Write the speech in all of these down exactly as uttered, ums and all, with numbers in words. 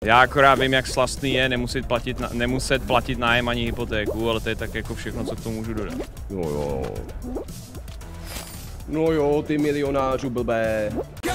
Já akorát vím, jak slastný je nemuset platit, na, nemuset platit nájem ani hypotéku, ale to je tak jako všechno, co k tomu můžu dodat. No jo. No jo, ty milionářů blbé.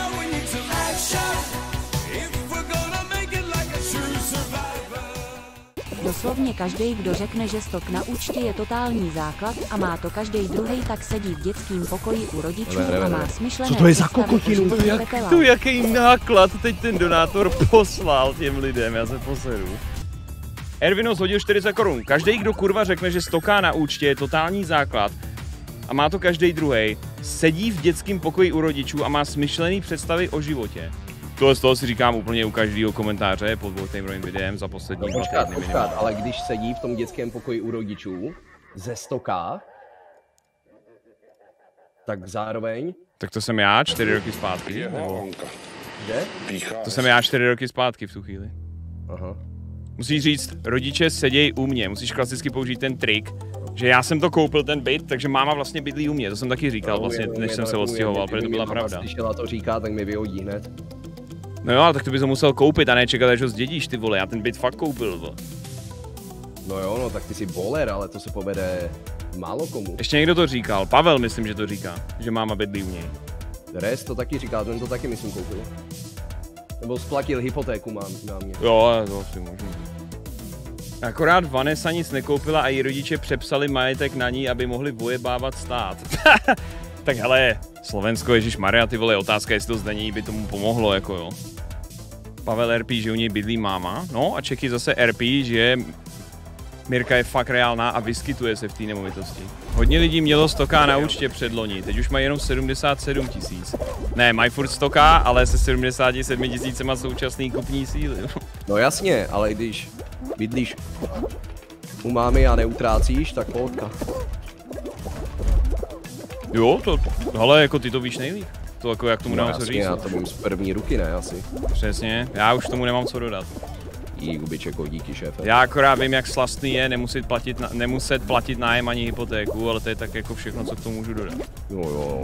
Doslovně každý, kdo řekne, že stok na účtě je totální základ a má to každý druhý, tak sedí v dětským pokoji u rodičů ne, ne, ne. a má smyšlené. Co to je za kokotinu? To, jak, to jaký náklad teď ten donátor poslal těm lidem, já se poseru. Ervinos hodil čtyřicet korun. Každý, kdo kurva řekne, že stoká na účtě je totální základ a má to každý druhý, sedí v dětském pokoji u rodičů a má smyšlený představy o životě. Tohle z toho si říkám úplně u každého komentáře pod dvoutimrovým videem za poslední no, počkat, počkat, ale když sedí v tom dětském pokoji u rodičů ze stoká, tak zároveň... Tak to jsem já čtyři roky zpátky, nebo... Kde? To jsem já čtyři roky zpátky v tu chvíli. Aha. Musíš říct, rodiče sedějí u mě, musíš klasicky použít ten trik, že já jsem to koupil ten byt, takže máma vlastně bydlí u mě, to jsem taky říkal no, vlastně, je, než je, jsem je, se odstěhoval, je, protože to byla pravda. Když to říká, tak mi vyhodí hned. No jo, tak to bys ho musel koupit a ne čekat, až ho zdědíš, ty vole, já ten byt fakt koupil, vole. No jo, no tak ty jsi boler, ale to se povede málo komu. Ještě někdo to říkal, Pavel myslím, že to říká, že máma bydlí u něj. Rest to taky říká, ten to taky myslím koupil. Nebo splatil hypotéku mám na mě. Jo, to asi možný. Akorát Vanessa nic nekoupila a její rodiče přepsali majetek na ní, aby mohli vojebávat stát. Tak hele, Slovensko, ježišmarja, ty vole, otázka, jestli to zdanění by tomu pomohlo, jako jo. Pavel R P, že u něj bydlí máma, no a Čeky zase R P, že Mirka je fakt reálná a vyskytuje se v té nemovitosti. Hodně lidí mělo stoká na účtě předloni, teď už mají jenom sedmdesát sedm tisíc. Ne, mají furt stoká, ale se sedmdesát sedm tisícema současný kupní síly. No jasně, ale když bydlíš u mámy a neutrácíš, tak pohodka. Jo, to, ale jako ty to víš nejlíp. To jako jak tomu no, nemám co říct. Já to vím z první ruky, ne asi. Přesně, já už tomu nemám co dodat. Jí, Gubičeko, díky šéfe. Já akorát vím, jak slastný je nemuset platit, na, nemuset platit nájem ani hypotéku, ale to je tak jako všechno, co k tomu můžu dodat. No jo.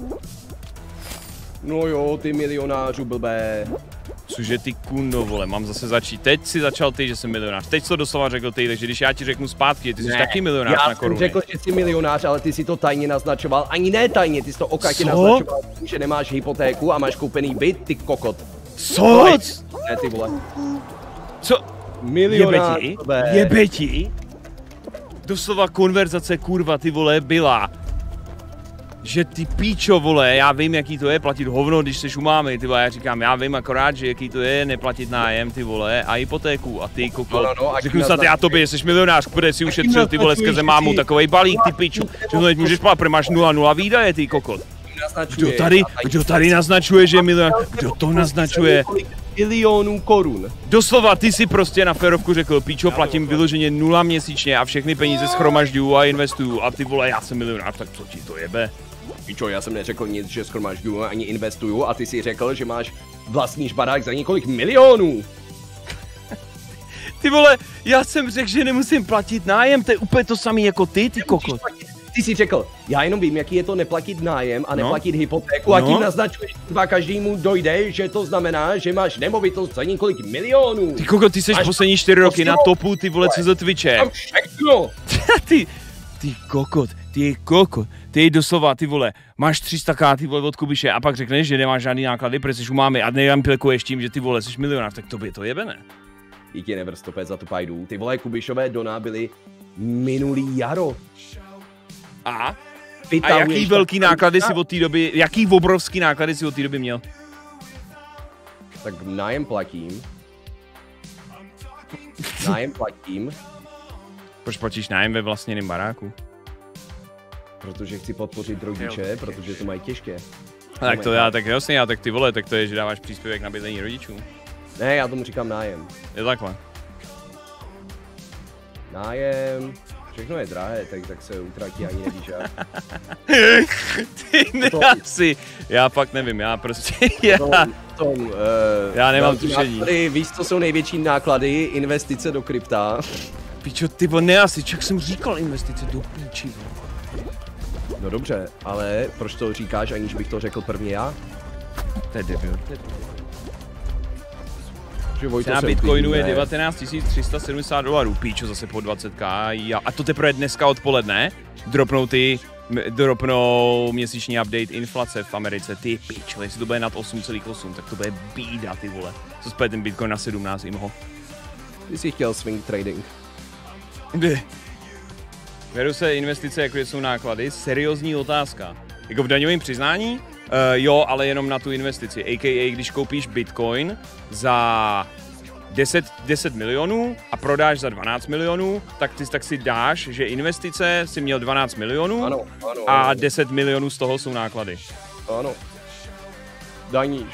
No jo, ty milionářů blbé. Cože ty kundo, vole, mám zase začít. Teď si začal ty, že jsem milionář. Teď to doslova řekl ty, takže když já ti řeknu zpátky, ty jsi ne, taky milionář na koruny. Já jsem řekl, že jsi milionář, ale ty si to tajně naznačoval. Ani ne tajně, ty jsi to okatě naznačoval, že nemáš hypotéku a máš koupený byt, ty kokot. Co? Ne, ty vole. Co? Milionář, jebe ti? Jebe ti? Doslova konverzace, kurva, ty vole, byla. Že ty píčo, vole, já vím, jaký to je platit hovno, když seš u mámy, ty vole, já říkám, já vím akorát, že jaký to je neplatit nájem, ty vole, a hypotéku, a ty koko, no, no, no, řeknu snad já tobě, jsi milionář, kde si ušetřil, ty vole, skrze mámu, takovej balík, ty píčo, že to teď můžeš platit, protože máš nula nula výdaje, ty kokot. Kdo tady, kdo tady naznačuje, že je milionář, kdo to naznačuje? Milionů korun. Doslova, ty si prostě na férovku řekl, píčo, platím vyloženě nula měsíčně a všechny peníze schromažďuju a investuju, a ty vole, já jsem milionář, tak co ti to jebe? Píčo, já jsem neřekl nic, že schromažďuju ani investuju a ty si řekl, že máš vlastní barák za několik milionů. Ty vole, já jsem řekl, že nemusím platit nájem, to je úplně to samé jako ty, ty kokot. Ty si řekl, já jenom vím, jaký je to neplatit nájem a neplatit no. hypotéku a tím no. naznačuješ, že každému dojde, že to znamená, že máš nemovitost za několik milionů. Ty kokot, ty seš poslední čtyři roky na topu, ty vole, co za Twitche. ty, ty kokot, ty kokot, ty doslova, ty vole, máš tři sta ká, ty vole, od Kubiše a pak řekneš, že nemáš žádný náklady, protože jsi u mámy a nejampilkuješ tím, že ty vole, jsi milionář, tak tobě to jebe, ne? Díky never stopet za to pajdu. Ty vole, Kubišové dona byly minulý jaro. A? A jaký velký náklady si od té doby, jaký obrovský náklady si od té doby měl? Tak nájem platím. Nájem platím. Proč platíš nájem ve vlastněném baráku? Protože chci podpořit rodiče, protože to mají těžké. A tak to já, tak jasně, já tak ty vole, tak to je, že dáváš příspěvek na bydlení rodičů. Ne, já tomu říkám nájem. Je takhle. Nájem, všechno je drahé, tak, tak se utratí ani nevíš jak. Ty ne, asi, já fakt nevím, já prostě, já, to, to, uh, já nemám tušení. Víš, co jsou největší náklady, investice do krypta. Pičo, ty vole, ne asi, čak jsem říkal investice do píči. No dobře, ale proč to říkáš, aniž bych to řekl prvně já? To je debil. Cena Bitcoinu je devatenáct tisíc tři sta sedmdesát dolarů, píčo, zase po dvacet ká. A to teprve dneska odpoledne dropnou ty, dropnou měsíční update inflace v Americe. Ty píčo, jestli to bude nad osm celá osm, tak to bude bída, ty vole. Co spěje ten Bitcoin na sedmnáct jim ho. Ty jsi chtěl swing trading. Kdy? Beru se investice, jako jsou náklady, seriózní otázka. Jako v daňovém přiznání? Uh, jo, ale jenom na tu investici. A K A když koupíš Bitcoin za deset milionů a prodáš za dvanáct milionů, tak ty tak si dáš, že investice si měl dvanáct milionů ano, ano, a ano. deset milionů z toho jsou náklady. Ano. Daníš.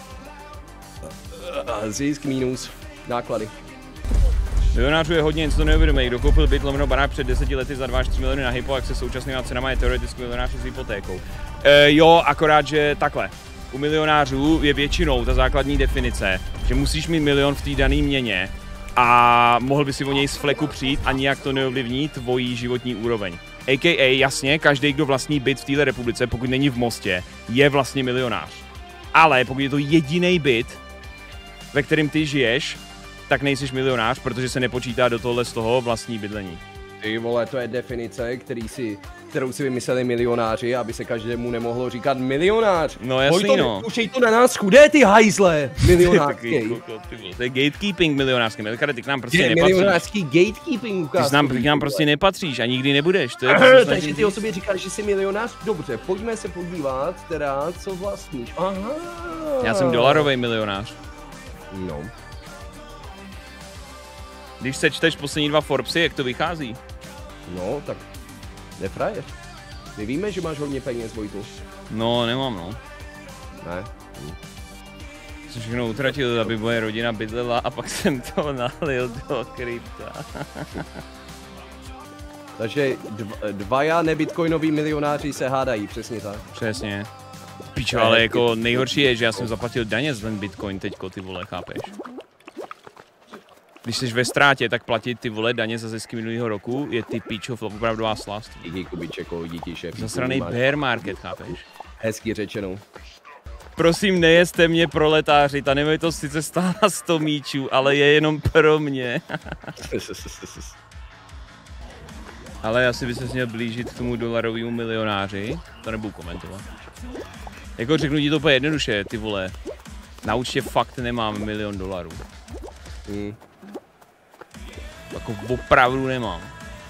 Zisk minus náklady. Milionářů je hodně, něco to neuvědomí. Kdo koupil byt lomeno barák před deseti lety za dva až tři miliony na hypo, jak se současnýma cenama je teoreticky milionář s hypotékou. E, jo, akorát, že takhle. U milionářů je většinou ta základní definice, že musíš mít milion v té dané měně a mohl by si o něj z fleku přijít a nijak to neovlivní tvojí životní úroveň. A K A jasně, každý, kdo vlastní byt v této republice, pokud není v Mostě, je vlastně milionář. Ale pokud je to jediný byt, ve kterém ty žiješ, tak nejsiš milionář, protože se nepočítá do tohle z toho vlastní bydlení. Ty vole, to je definice, který si, kterou si vymysleli milionáři, aby se každému nemohlo říkat milionář. No jasný, to, no. Učej to na nás chudé, ty hajzle, milionářský. To je gatekeeping milionářský, Melkare, ty k nám prostě je nepatříš. Milionářský gatekeeping ukázku. Ty, nám, ty k nám prostě nepatříš a nikdy nebudeš. To je Aha, takže ty o sobě říkáš, že jsi milionář? Dobře, pojďme se podívat, teda, co vlastníš. Aha. Já jsem dolarový milionář. No. Když se čteš poslední dva Forbesy, jak to vychází? No, tak nefraješ. My víme, že máš hodně peněz, Vojtu. No, nemám, no. Ne? Jsem všechno utratil, aby moje rodina bydlela a pak jsem to nalil do krypta. Takže dva, dvaja nebitcoinoví milionáři se hádají, přesně tak. Přesně. Pičo, ale jako nejhorší je, že já jsem zaplatil daně za ten Bitcoin teďko, ty vole, chápeš? Když jsi ve ztrátě, tak platit ty vole daně za zisky minulého roku je ty píčo opravdová slast. Díky Kubičeko, díky šéf. Zasranej bear market, chápeš? Hezky řečeno. Prosím, nejeste mě proletáři, ta nemě to sice stála sto míčů, ale je jenom pro mě. Ale asi by se měl blížit k tomu dolarovému milionáři, to nebudu komentovat. Jako řeknu ti to úplně jednoduše, ty vole, na účtě fakt nemám milion dolarů. Hmm. Jako opravdu nemám.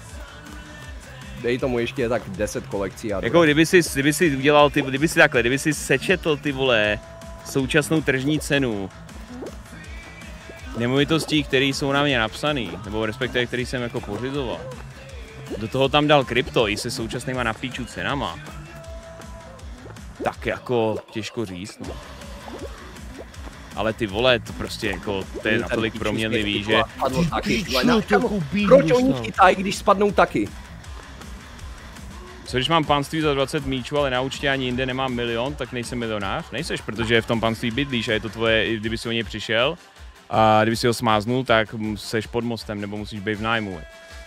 Dej tomu ještě tak deset kolekcí a jako kdyby si, kdyby si udělal ty, kdyby si takhle, kdyby si sečetl ty vole současnou tržní cenu nemovitostí, které jsou na mě napsaný, nebo respektive který jsem jako pořizoval. Do toho tam dal krypto i se současnýma na píču cenama. Tak jako těžko říct, no. Ale ty vole, to prostě jako, to je natolik proměnlivý, že... Proč oni chytají, když spadnou taky? Co když mám panství za dvacet míčů, ale na účtě ani jinde nemám milion, tak nejsem milionář? Nejseš, protože v tom panství bydlíš a je to tvoje, kdyby si o něj přišel a kdyby si ho smáznul, tak seš pod mostem nebo musíš být v nájmu.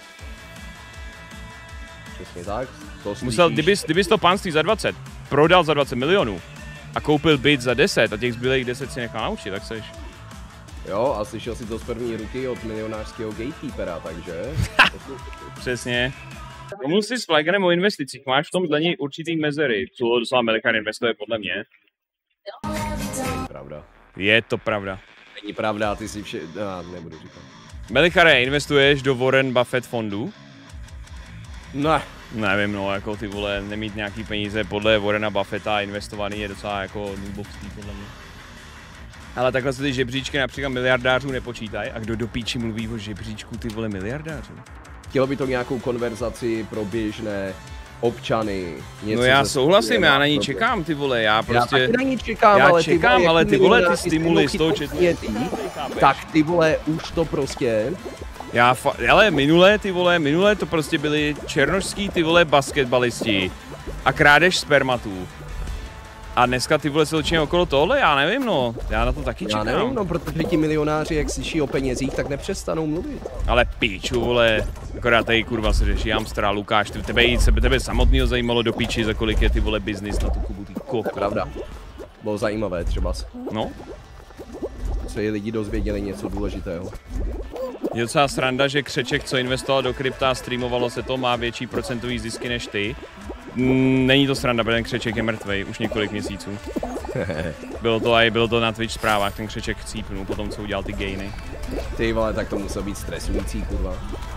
Přesně tak. To Musel, kdybys, kdybys to panství za dvacet prodal za dvacet milionů a koupil byt za deset a těch zbylých deset si nechal na účtě, tak seš. Jo, a slyšel si to z první ruky od milionářského gatekeepera, takže... Přesně. Pomluv si s Flagerem o investicích, máš v tom dla něj určitý mezery, co docela Melkare investuje podle mě. Pravda. Je to pravda. Není pravda, ty si vše... No, nebudu říkat. Melkare, investuješ do Warren Buffett fondu? Ne. Nevím, no, jako ty vole, nemít nějaký peníze podle Warrena Buffetta investovaný je docela jako nubovský podle mě. Ale takhle se ty žebříčky například miliardářů nepočítají a kdo do píči mluví o žebříčku ty vole miliardářů? Chtělo by to nějakou konverzaci pro běžné občany. No já souhlasím, já na ní čekám ty vole, já prostě... Já taky na ní čekám, já ale čekám, ty vole, ale ty vole, ty stimuly z toho četlu. Tak ty vole, už to prostě... Já fa... ale minulé ty vole, minulé to prostě byli černošský ty vole basketbalisti a krádež spermatů. A dneska ty vole se točí okolo tohle, já nevím no, já na to taky čekám. Já nevím no, protože ti milionáři, jak slyší o penězích, tak nepřestanou mluvit. Ale píču vole, akorát tady kurva se řeší Amstra, Lukáš, ty, tebe, tebe, tebe samotného zajímalo do píči, za kolik je ty vole biznis na tu Kubu, ty koko. Pravda, bylo zajímavé třeba. No. se lidi dozvěděli něco důležitého. Je docela sranda, že Křeček, co investoval do krypta, streamovalo se to, má větší procentový zisky než ty. Není to sranda, protože ten Křeček je mrtvej už několik měsíců. Bylo to a bylo to na Twitch zprávách, ten Křeček chcípnul po tom, co udělal ty gainy. Ty vole, tak to muselo být stresující, kurva.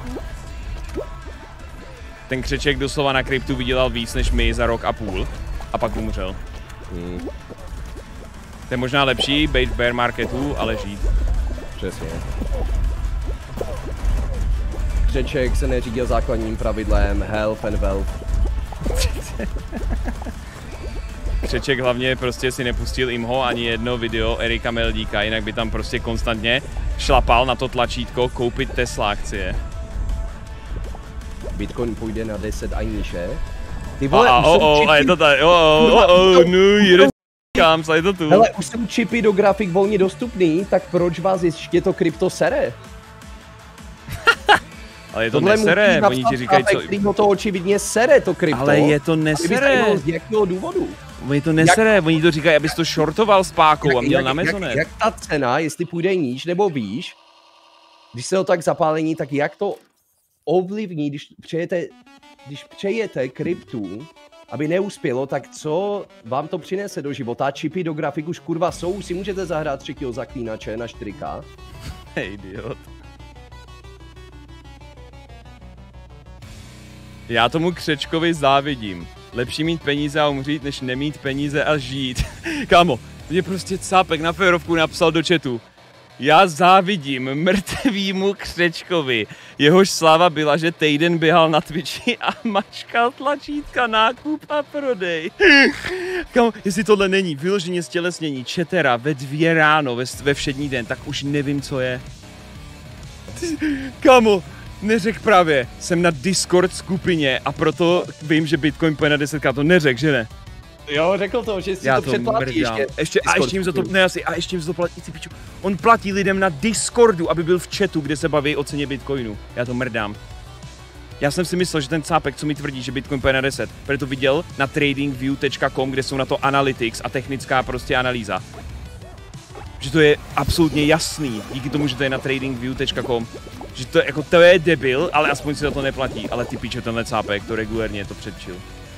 Ten Křeček doslova na kryptu vydělal víc než my za rok a půl a pak umřel. Hmm. To je možná lepší, být v bear marketu, ale žít. Přesně. Křeček se neřídil základním pravidlem health and wealth. Křeček hlavně prostě si nepustil imho ani jedno video Erika Meldíka, jinak by tam prostě konstantně šlapal na to tlačítko koupit Tesla akcie. Bitcoin půjde na deset a níže. Ty vole, a, a, už o, čipy... a je to tady, o, o, o, no, jde kam, je to tu. Hele, už jsou čipy do grafik volně dostupný, tak proč vás ještě to krypto sere? Ale je to tohle nesere, oni ti říkají co... Kterýho to očividně sere, to krypto. Ale je to nesere. Z jakého důvodu? Oni to nesere, jak... oni to říkají, abys to shortoval s pákou jak, a měl jak, na mezonet. Jak, jak ta cena, jestli půjde níž nebo výš, když se to tak zapálení, tak jak to ovlivní, když přejete, když přejete kryptu, aby neuspělo, tak co vám to přinese do života? Čipy do grafik už kurva jsou, si můžete zahrát třetího zaklínače na čtyři ká. Hej, idiot. Já tomu Křečkovi závidím. Lepší mít peníze a umřít, než nemít peníze a žít. Kámo, mě prostě cápek na férovku napsal do chatu. Já závidím mrtvýmu Křečkovi. Jehož sláva byla, že týden běhal na Twitchi a mačkal tlačítka nákup a prodej. Kámo, jestli tohle není vyloženě stělesnění četera ve dvě ráno ve, ve všední den, tak už nevím, co je. Kámo, neřek právě, jsem na Discord skupině a proto vím, že Bitcoin půjde na deset ká, to neřek, že ne? Jo, řekl to, že si já to předplatí ještě. ještě a ještě jim za to, ne asi, a ještě jim za to platí, piču. On platí lidem na Discordu, aby byl v chatu, kde se baví o ceně Bitcoinu. Já to mrdám. Já jsem si myslel, že ten cápek, co mi tvrdí, že Bitcoin půjde na deset, protože to viděl na tradingview tečka com, kde jsou na to analytics a technická prostě analýza. Že to je absolutně jasný, díky tomu, že to je na tradingview tečka com. Že to, jako, to je debil, ale aspoň si za to neplatí. Ale ty piče, tenhle cápek, to regulérně to předčil.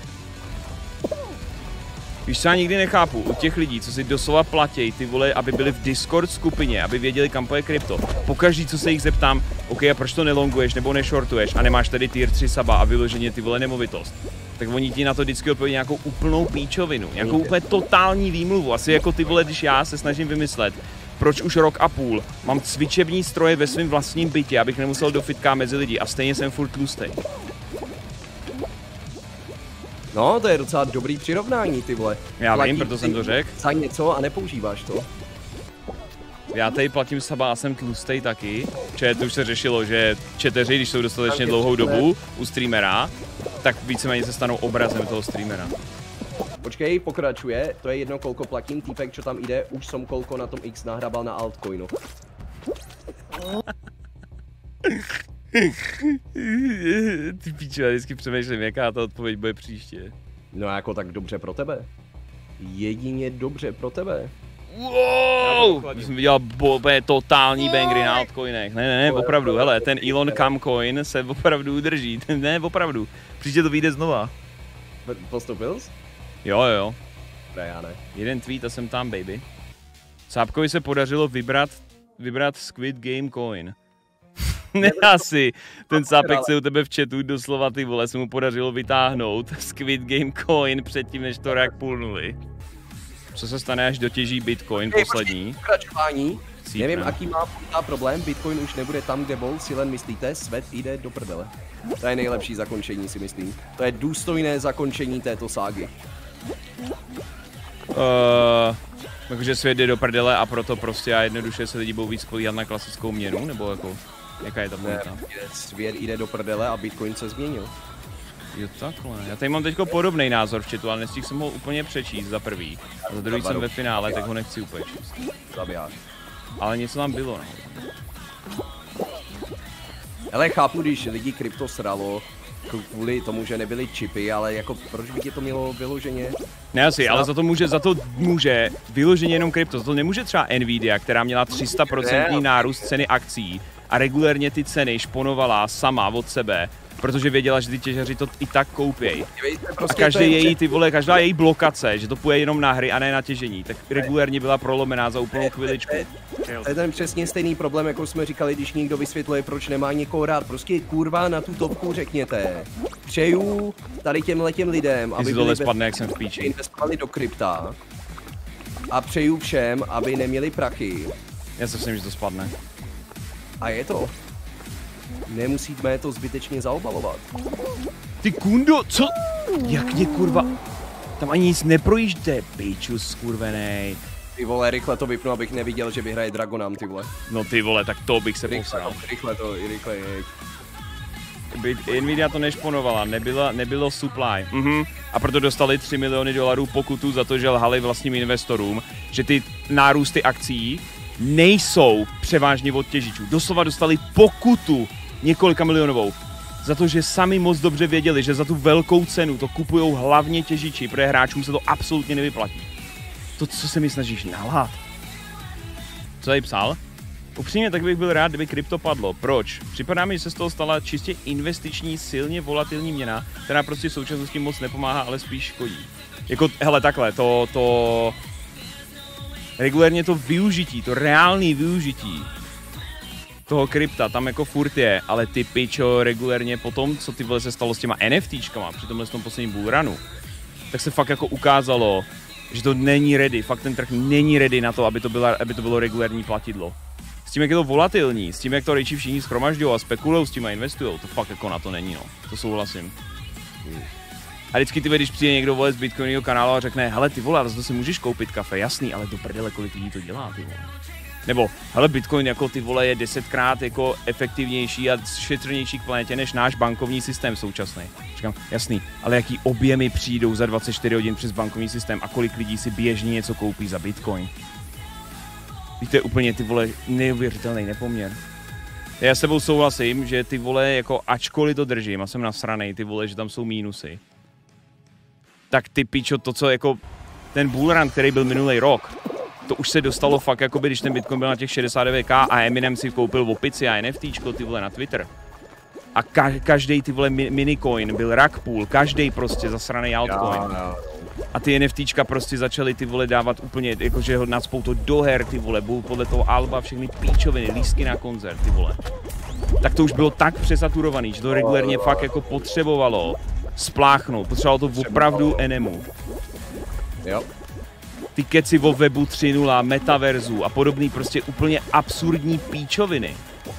Víš, co já nikdy nechápu, u těch lidí, co si doslova platí, ty vole, aby byli v Discord skupině, aby věděli, kam poje krypto. Pokaždý, co se jich zeptám, OK, a proč to nelonguješ nebo neshortuješ a nemáš tady tier tři saba a vyloženě ty vole nemovitost, tak oni ti na to vždycky odpovědí nějakou úplnou píčovinu, nějakou úplně totální výmluvu, asi jako ty vole, když já se snažím vymyslet, proč už rok a půl mám cvičební stroje ve svém vlastním bytě, abych nemusel do fitka mezi lidi a stejně jsem furt tlustej. No, to je docela dobrý přirovnání, ty vole. Já Platí vím, proto jsem to řekl. Za něco a nepoužíváš to. Já tady platím saba a jsem tlustej taky. Čet už se řešilo, že četeři, když jsou dostatečně dlouhou dobu u streamera, tak víceméně se stanou obrazem toho streamera. Počkej, pokračuje, to je jedno kolko platím, týpek, čo tam jde, už som kolko na tom X nahrabal na altcoinu. Ty píčo, já vždycky přemýšlím, jaká ta odpověď bude příště. No jako tak dobře pro tebe. Jedině dobře pro tebe. Wow! Jsem viděl bobe totální bangry na altcoinech. Ne, ne, ne, opravdu, hele, ten Elon Camcoin se opravdu udrží. Ne, opravdu. Příště to vyjde znova. Postupil jsi? Jo, jo. Ne, já ne. Jeden tweet a jsem tam, baby. Sápkovi se podařilo vybrat, vybrat Squid Game Coin. Ne asi, ten sápek se u tebe v chatu doslova, ty vole, se mu podařilo vytáhnout Squid Game Coin předtím, než to rak půlnuli. Co se stane, až dotěží Bitcoin hey, poslední? Pokračování. Nevím, aký má problém, Bitcoin už nebude tam, kde bol, si len myslíte, svět jde do prdele. To je nejlepší zakončení, si myslím. To je důstojné zakončení této ságy. Uh, takže svět jde do prdele a proto prostě a jednoduše se lidi budou víc spolíhat na klasickou měnu, nebo jako, jaká je ta pointa? Svět jde do prdele a Bitcoin se změnil. Jo, takhle. Já tady mám teďko podobný názor v chatu, ale nestihl jsem ho úplně přečíst za prvý. A za druhý jsem ve finále, tak ho nechci úplně číst. Zabijáš. Ale něco tam bylo, no. Ale chápu, když lidi krypto sralo, kvůli tomu, že nebyly čipy, ale jako proč by tě to mělo vyloženě? Ne asi, ale za to může, za to může vyloženě jenom krypto. Za to nemůže třeba Nvidia, která měla tři sta procent nárůst ceny akcí a regulérně ty ceny šponovala sama od sebe, protože věděla, že ty těžaři to i tak koupějí. A každý její, ty vole, každá její blokace, že to půjde jenom na hry a ne na těžení, tak regulérně byla prolomená za úplnou chviličku. To je ten přesně stejný problém, jako jsme říkali, když někdo vysvětluje, proč nemá někoho rád. Prostě kurva na tu topku řekněte. Přeju tady těmhle těm lidem, aby byli spadne, jak jsem v píči. investovali do krypta. A přeju všem, aby neměli prachy. Já se myslím, že to spadne. A je to. Nemusíme to zbytečně zaobalovat. Ty kundo, co? Jak mě kurva? Tam ani nic neprojížďte, piču skurvenej. Ty vole, rychle to vypnu, abych neviděl, že vyhraje Dragonam, ty vole. No ty vole, tak to bych se posral. Rychle to, rychle jeď. Nvidia to nešponovala, nebylo, nebylo supply. Mhm. A proto dostali tři miliony dolarů pokutu za to, že lhali vlastním investorům, že ty nárůsty akcí nejsou převážně od těžičů. Doslova dostali pokutu několika milionovou. Za to, že sami moc dobře věděli, že za tu velkou cenu to kupujou hlavně těžiči, protože hráčům se to absolutně nevyplatí. To, co se mi snažíš nalhat. Co tady psal? Upřímně, tak bych byl rád, kdyby krypto padlo. Proč? Připadá mi, že se z toho stala čistě investiční, silně volatilní měna, která prostě v současnosti moc nepomáhá, ale spíš škodí. Jako, hele, takhle, to, to... Regulérně to využití, to reálné využití toho krypta tam jako furt je, ale ty pičo, regulérně potom, co ty vole se stalo s těma NFTčkama při tomhle tom posledním bullrunu, tak se fakt jako ukázalo, že to není ready, fakt ten trh není ready na to, aby to, byla, aby to bylo regulérní platidlo. S tím, jak je to volatilní, s tím, jak to rejči všichni schromažďují a spekulujou s tím a investujou, to fakt jako na to není, no. To souhlasím. A vždycky ty, když přijde někdo vole z Bitcoinového kanálu a řekne, hele ty vole, to si můžeš koupit kafe, jasný, ale do prdele, kolik lidí to dělá, ty vole. Nebo, hele, Bitcoin jako ty vole je desetkrát jako efektivnější a šetrnější k planetě než náš bankovní systém současný. Říkám, jasný, ale jaký objemy přijdou za dvacet čtyři hodin přes bankovní systém a kolik lidí si běžně něco koupí za Bitcoin. Víte, úplně ty vole neuvěřitelný nepoměr. Já s tebou souhlasím, že ty vole jako ačkoliv to držím a jsem nasranej, ty vole, že tam jsou mínusy. Tak ty pičo, to co jako ten bullrun, který byl minulý rok, to už se dostalo fakt, jakoby, když ten Bitcoin byl na těch šedesát devět ká a Eminem si koupil opici a NFTčko, ty vole, na Twitter. A ka- každý ty vole mi- minicoin byl rug pool, každý prostě zasraný altcoin. A ty NFTčka prostě začaly ty vole dávat úplně, jakože ho nacpou to do her, ty vole, budou podle toho alba všechny píčoviny, lístky na koncert, ty vole. Tak to už bylo tak přesaturovaný, že to regulérně fakt jako potřebovalo spláchnout, potřebovalo to opravdu enemu. Jo. Ty keci o webu tři tečka nula, metaverzu a podobný prostě úplně absurdní píčoviny.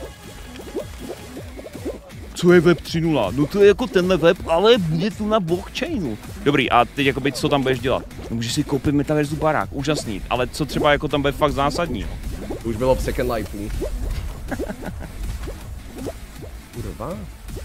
Co je web tři tečka nula? No to je jako tenhle web, ale bude tu na blockchainu. Dobrý, a teď jakoby co tam budeš dělat? No, můžeš si koupit metaverzu barák, úžasný, ale co třeba jako tam bude fakt zásadní? Už bylo v Second Life. Kurva.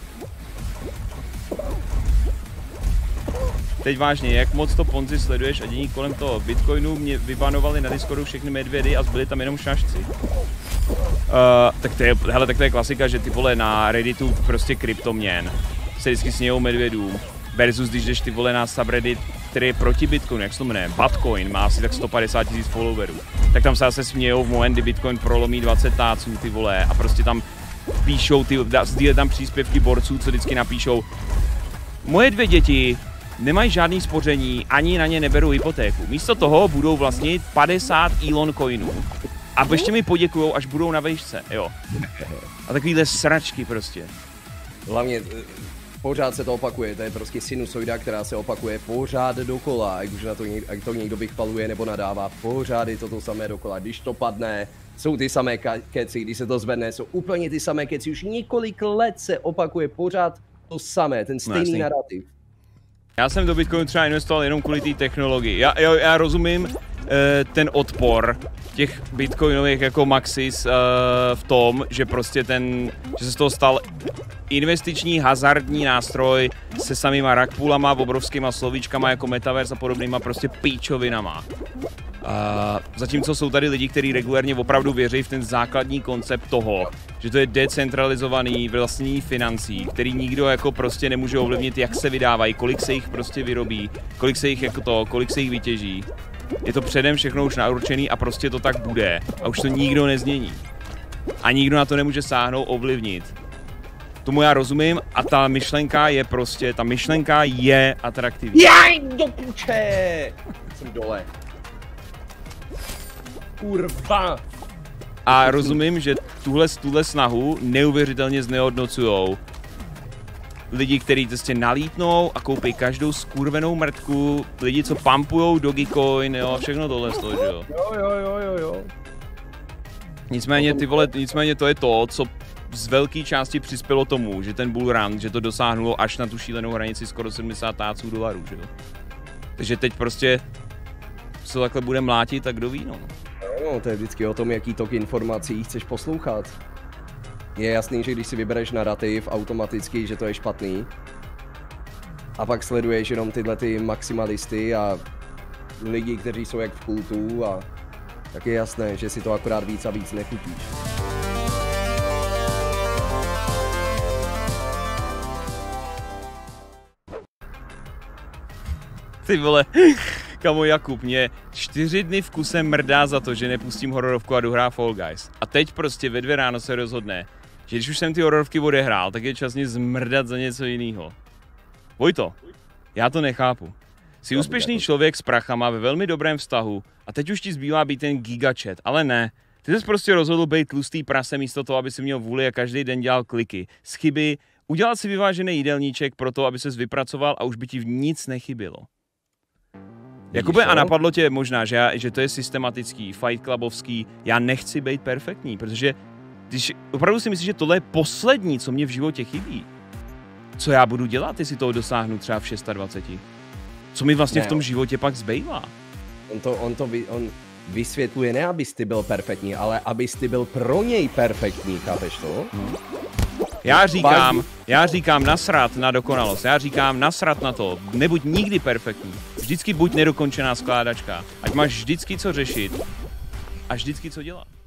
Teď vážně, jak moc to Ponzi sleduješ a dění kolem toho Bitcoinu? Mě vybanovali na Discordu všechny medvědy a zbyli tam jenom šašci. Uh, tak, to je, hele, tak to je klasika, že ty vole na Redditu prostě kryptoměn se vždycky smějou medvědům versus když jdeš ty vole na subreddit, který je proti Bitcoinu, jak se to jmenuje, Batcoin, má asi tak sto padesát tisíc followerů. Tak tam se zase smějou v moment, kdy Bitcoin prolomí dvacet táců ty vole a prostě tam píšou, ty, sdílej tam příspěvky borců, co vždycky napíšou: moje dvě děti nemají žádný spoření, ani na ně neberou hypotéku. Místo toho budou vlastnit padesát Elon coinů. A ještě mi poděkujou, až budou na vejšce, jo. A takovýhle sračky prostě. Hlavně pořád se to opakuje, to je prostě sinusoida, která se opakuje pořád dokola, ať už na to, něk, ať to někdo vychvaluje nebo nadává, pořád je to to samé dokola. Když to padne, jsou ty samé keci, když se to zvedne, jsou úplně ty samé keci, už několik let se opakuje pořád to samé, ten stejný no, narrativ. Já jsem do Bitcoinu třeba investoval jenom kvůli té technologii. Já, já, já rozumím uh, ten odpor těch bitcoinových jako maxis uh, v tom, že prostě ten, že se z toho stal investiční hazardní nástroj se samýma rugpoolama, obrovskýma slovíčkama jako metaverse a podobnýma prostě píčovinama. A zatímco jsou tady lidi, kteří regulérně opravdu věří v ten základní koncept toho, že to je decentralizovaný vlastní financí, který nikdo jako prostě nemůže ovlivnit, jak se vydávají, kolik se jich prostě vyrobí, kolik se jich jako to, kolik se jich vytěží. Je to předem všechno už naurčený a prostě to tak bude. A už to nikdo nezmění. A nikdo na to nemůže sáhnout, ovlivnit. Tomu já rozumím a ta myšlenka je prostě, ta myšlenka je atraktivní. Jaj, do puče! Jsem dole. Kurva! A rozumím, že tuhle, tuhle snahu neuvěřitelně znehodnocujou lidi, kteří prostě nalítnou a koupí každou skurvenou mrtku, lidi, co pumpujou Dogecoin, jo, všechno tohle stojí, že jo. Jo, jo, jo, jo, jo. Nicméně, ty vole, nicméně to je to, co z velké části přispělo tomu, že ten bull run, že to dosáhnulo až na tu šílenou hranici skoro sedmdesát táců dolarů, že jo. Takže teď prostě se takhle bude mlátit, tak kdo ví, no. No, to je vždycky o tom, jaký tok informací chceš poslouchat. Je jasný, že když si vybereš narrativ automaticky, že to je špatný. A pak sleduješ jenom tyhle ty maximalisty a lidi, kteří jsou jak v kultu a tak je jasné, že si to akorát víc a víc nechutíš. Ty vole, kamo Jakub, mě čtyři dny v kuse mrdá za to, že nepustím hororovku a jdu hrát Fall Guys. A teď prostě ve dvě ráno se rozhodne, že když už jsem ty hororovky odehrál, tak je čas mě zmrdat za něco jiného. Vojto, já to nechápu. Jsi úspěšný člověk s prachama ve velmi dobrém vztahu a teď už ti zbývá být ten gigachat, ale ne. Ty jsi prostě rozhodl být tlustý prase místo toho, aby si měl vůli a každý den dělal kliky. Z chyby, udělat si vyvážený jídelníček pro to, aby ses vypracoval a už by ti v nic nechybělo. Jakube, a napadlo tě možná, že, já, že to je systematický, Fight Clubovský, já nechci být perfektní, protože když opravdu si myslíš, že tohle je poslední, co mě v životě chybí. Co já budu dělat, jestli toho dosáhnu třeba v dvaceti šesti? Co mi vlastně ne, v tom životě pak zbývá? On to, on to vy, on vysvětluje ne, abys ty byl perfektní, ale abys ty byl pro něj perfektní, chápeš to? Hmm. Já říkám, já říkám nasrat na dokonalost, já říkám nasrat na to, nebuď nikdy perfektní, vždycky buď nedokončená skládačka, ať máš vždycky co řešit a vždycky co dělat.